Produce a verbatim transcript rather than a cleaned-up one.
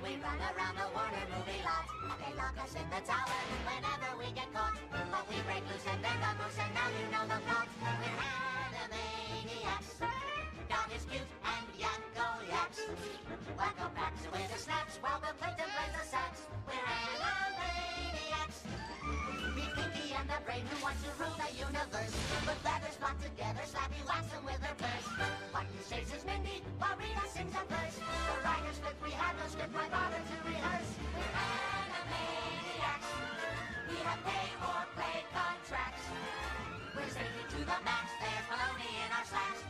we run around the Warner movie lot. They lock us in the tower whenever we get caught. But we break loose and bend the moose, and now you know the plot. We're Animaniacs. Dog is cute and Yakko yaks. Wakko packs away the snacks while the Plankton plays the sax. We're Animaniacs. Be Pinky and the brain who wants to rule the universe. But feathers flock together, Slappy whacks them with her purse. Button saves his Mindy while Rita sings a verse. The writers split, we have no script, why bother to rehearse? We're Animaniacs. We have pay or play contracts. We're safety to the max, there's baloney in our slacks.